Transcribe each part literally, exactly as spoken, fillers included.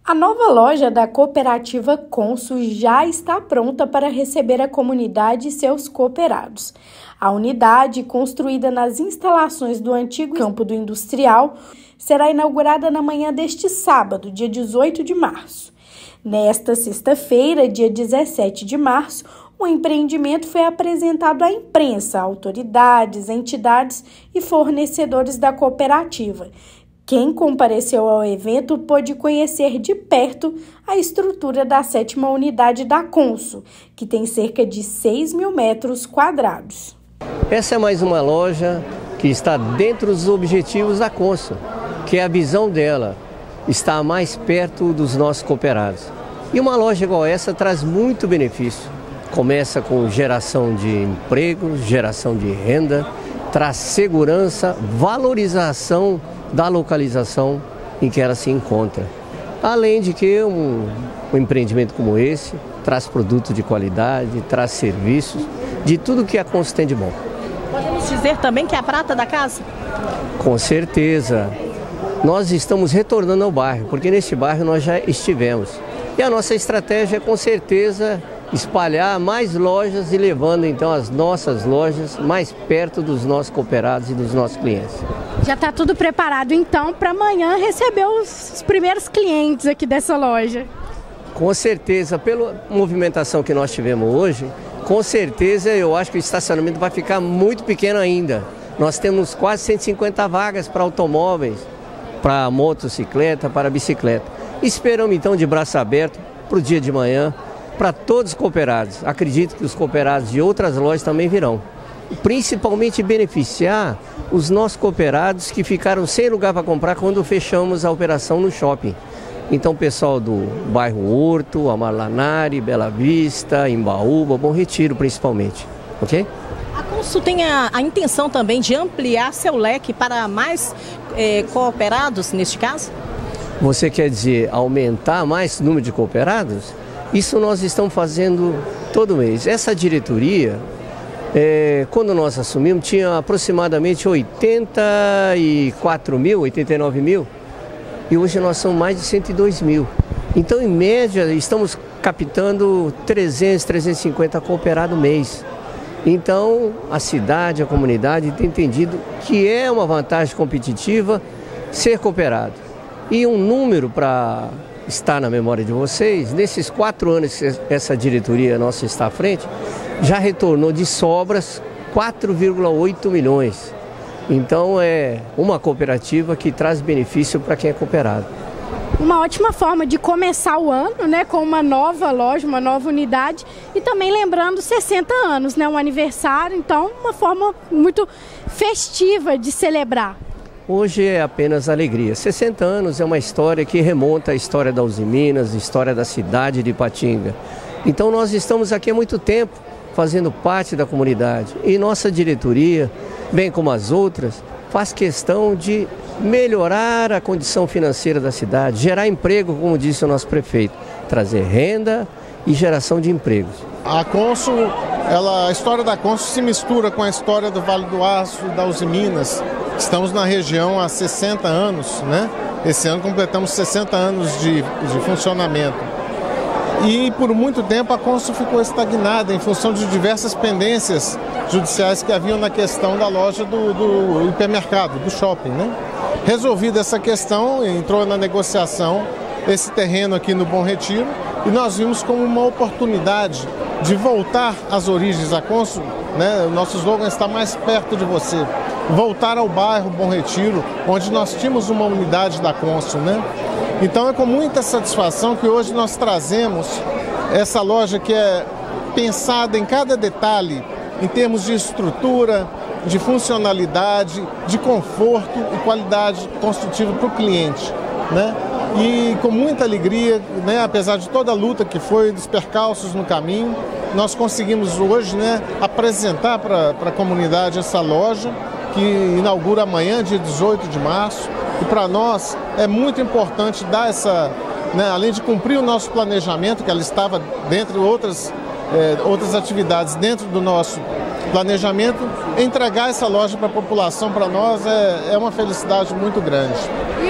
A nova loja da cooperativa Consul já está pronta para receber a comunidade e seus cooperados. A unidade, construída nas instalações do antigo campo do Industrial, será inaugurada na manhã deste sábado, dia dezoito de março. Nesta sexta-feira, dia dezessete de março, o empreendimento foi apresentado à imprensa, autoridades, entidades e fornecedores da cooperativa. Quem compareceu ao evento pôde conhecer de perto a estrutura da sétima unidade da Consul, que tem cerca de seis mil metros quadrados. Essa é mais uma loja que está dentro dos objetivos da Consul, que é a visão dela, estar mais perto dos nossos cooperados. E uma loja igual essa traz muito benefício. Começa com geração de emprego, geração de renda, traz segurança, valorização da localização em que ela se encontra. Além de que um, um empreendimento como esse traz produto de qualidade, traz serviços, de tudo que a Consul tem de bom. Podemos dizer também que é a prata da casa? Com certeza. Nós estamos retornando ao bairro, porque neste bairro nós já estivemos. E a nossa estratégia é, com certeza, espalhar mais lojas e levando então as nossas lojas mais perto dos nossos cooperados e dos nossos clientes. Já está tudo preparado então para amanhã receber os, os primeiros clientes aqui dessa loja? Com certeza, pela movimentação que nós tivemos hoje, com certeza eu acho que o estacionamento vai ficar muito pequeno ainda. Nós temos quase cento e cinquenta vagas para automóveis, para motocicleta, para bicicleta. Esperamos então de braço aberto para o dia de manhã, para todos os cooperados. Acredito que os cooperados de outras lojas também virão. Principalmente beneficiar os nossos cooperados que ficaram sem lugar para comprar quando fechamos a operação no shopping. Então, pessoal do bairro Horto, Amalanari, Bela Vista, Embaúba, Bom Retiro principalmente, ok? A Consul tem a, a intenção também de ampliar seu leque para mais eh, cooperados neste caso? Você quer dizer aumentar mais o número de cooperados? Isso nós estamos fazendo todo mês. Essa diretoria, é, quando nós assumimos, tinha aproximadamente oitenta e quatro mil, oitenta e nove mil, e hoje nós somos mais de cento e dois mil. Então, em média, estamos captando trezentos, trezentos e cinquenta cooperados mês. Então, a cidade, a comunidade tem entendido que é uma vantagem competitiva ser cooperado. E um número para está na memória de vocês, nesses quatro anos que essa diretoria nossa está à frente, já retornou de sobras quatro vírgula oito milhões. Então é uma cooperativa que traz benefício para quem é cooperado. Uma ótima forma de começar o ano, né, com uma nova loja, uma nova unidade e também lembrando sessenta anos, né, um aniversário, então uma forma muito festiva de celebrar. Hoje é apenas alegria. sessenta anos é uma história que remonta à história da Uzi Minas, a história da cidade de Ipatinga. Então nós estamos aqui há muito tempo, fazendo parte da comunidade. E nossa diretoria, bem como as outras, faz questão de melhorar a condição financeira da cidade, gerar emprego, como disse o nosso prefeito, trazer renda e geração de empregos. A Consul, ela, a história da Consul se mistura com a história do Vale do Aço e da Uzi Minas. Estamos na região há sessenta anos, né? Esse ano completamos sessenta anos de, de funcionamento. E por muito tempo a Consul ficou estagnada em função de diversas pendências judiciais que haviam na questão da loja do, do hipermercado, do shopping, né? Resolvida essa questão, entrou na negociação esse terreno aqui no Bom Retiro e nós vimos como uma oportunidade de voltar às origens da Consul, né? O nosso slogan está mais perto de você. Voltar ao bairro Bom Retiro, onde nós tínhamos uma unidade da Consul, né? Então é com muita satisfação que hoje nós trazemos essa loja que é pensada em cada detalhe, em termos de estrutura, de funcionalidade, de conforto e qualidade construtiva para o cliente, né? E com muita alegria, né, apesar de toda a luta que foi, dos percalços no caminho, nós conseguimos hoje, né, apresentar para a comunidade essa loja, que inaugura amanhã, dia dezoito de março, e para nós é muito importante dar essa, né, além de cumprir o nosso planejamento, que ela estava dentro de outras, é, outras atividades dentro do nosso planejamento, entregar essa loja para a população, para nós, é, é uma felicidade muito grande. E o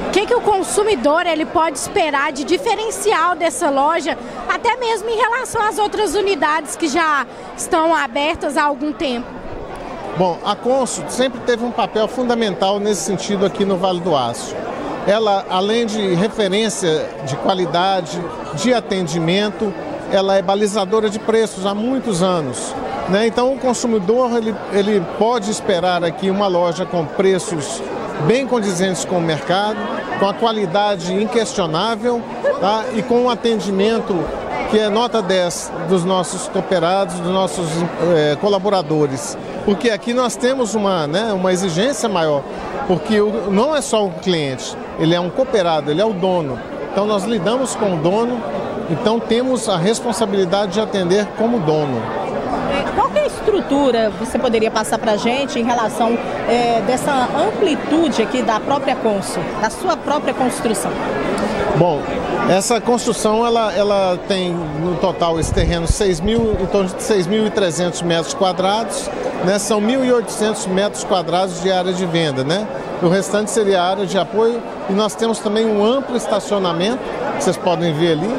O que, que o consumidor ele pode esperar de diferencial dessa loja, até mesmo em relação às outras unidades que já estão abertas há algum tempo? Bom, a Consul sempre teve um papel fundamental nesse sentido aqui no Vale do Aço. Ela, além de referência de qualidade, de atendimento, ela é balizadora de preços há muitos anos, né? Então o consumidor ele, ele pode esperar aqui uma loja com preços bem condizentes com o mercado, com a qualidade inquestionável, tá? E com um atendimento que é nota dez dos nossos cooperados, dos nossos é, colaboradores. Porque aqui nós temos uma, né, uma exigência maior, porque o, não é só o cliente, ele é um cooperado, ele é o dono. Então nós lidamos com o dono, então temos a responsabilidade de atender como dono. Qual que é a estrutura, você poderia passar para a gente em relação é, dessa amplitude aqui da própria Consul, da sua própria construção? Bom, essa construção ela, ela tem no total esse terreno seis mil, em torno de seis mil e trezentos metros quadrados, né? São mil e oitocentos metros quadrados de área de venda, né? O restante seria a área de apoio e nós temos também um amplo estacionamento, que vocês podem ver ali,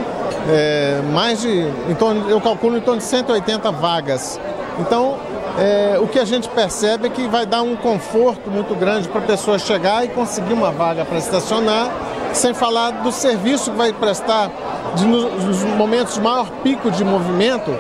é, mais de, em torno, eu calculo em torno de cento e oitenta vagas. Então, é, o que a gente percebe é que vai dar um conforto muito grande para a pessoa chegar e conseguir uma vaga para estacionar, sem falar do serviço que vai prestar de, nos momentos de maior pico de movimento.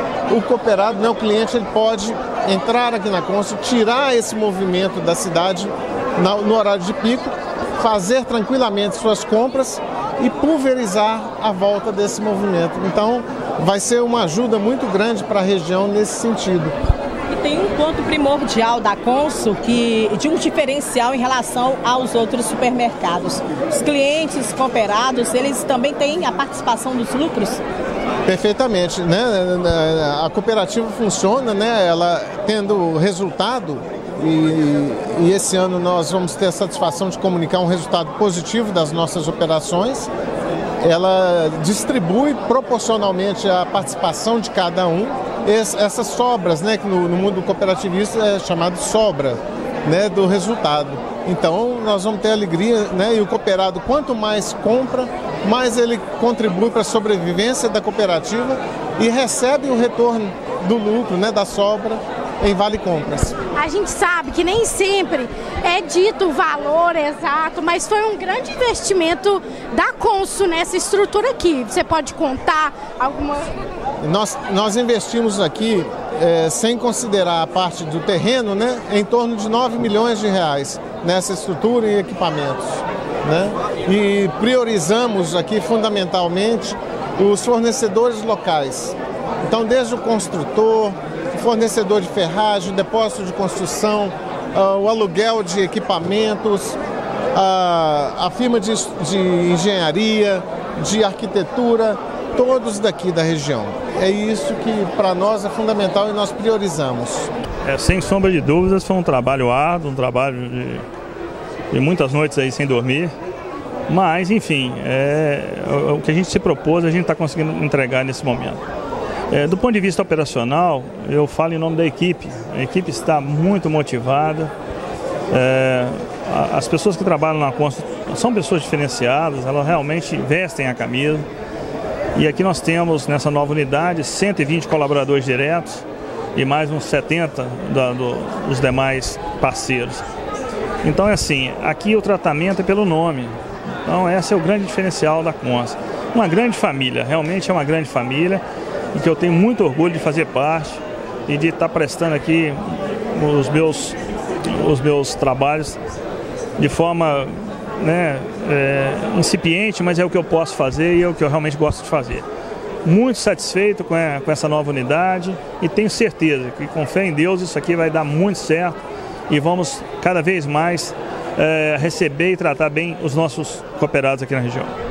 O cooperado, né, o cliente, ele pode entrar aqui na Consul, tirar esse movimento da cidade na, no horário de pico, fazer tranquilamente suas compras e pulverizar a volta desse movimento. Então, vai ser uma ajuda muito grande para a região nesse sentido. E tem um ponto primordial da Consul, que, de um diferencial em relação aos outros supermercados. Os clientes cooperados, eles também têm a participação dos lucros? Perfeitamente, né? A cooperativa funciona, né? Ela tendo resultado, e, e esse ano nós vamos ter a satisfação de comunicar um resultado positivo das nossas operações. Ela distribui proporcionalmente a participação de cada um essas sobras, né, que no, no mundo cooperativista é chamado sobra, né, do resultado. Então nós vamos ter alegria, né, e o cooperado, quanto mais compra, mais ele contribui para a sobrevivência da cooperativa e recebe o retorno do lucro, né, da sobra em Vale Compras. A gente sabe que nem sempre é dito o valor exato, mas foi um grande investimento da Consul nessa estrutura aqui. Você pode contar alguma... Nós, nós investimos aqui, é, sem considerar a parte do terreno, né, em torno de nove milhões de reais nessa estrutura e equipamentos, né? E priorizamos aqui fundamentalmente os fornecedores locais. Então, desde o construtor, o fornecedor de ferragem, depósito de construção, uh, o aluguel de equipamentos, uh, a firma de, de engenharia, de arquitetura, todos daqui da região. É isso que para nós é fundamental e nós priorizamos. É, sem sombra de dúvidas, foi um trabalho árduo, um trabalho de, de muitas noites aí sem dormir. Mas, enfim, é, o, o que a gente se propôs, a gente está conseguindo entregar nesse momento. É, do ponto de vista operacional, eu falo em nome da equipe. A equipe está muito motivada. É, as pessoas que trabalham na Consul são pessoas diferenciadas, elas realmente vestem a camisa. E aqui nós temos, nessa nova unidade, cento e vinte colaboradores diretos e mais uns setenta da, do, dos demais parceiros. Então é assim, aqui o tratamento é pelo nome. Então esse é o grande diferencial da Consul. Uma grande família, realmente é uma grande família e que eu tenho muito orgulho de fazer parte e de estar prestando aqui os meus, os meus trabalhos de forma, né, é, incipiente, mas é o que eu posso fazer e é o que eu realmente gosto de fazer. Muito satisfeito com, a, com essa nova unidade e tenho certeza que, com fé em Deus, isso aqui vai dar muito certo e vamos cada vez mais é, receber e tratar bem os nossos cooperados aqui na região.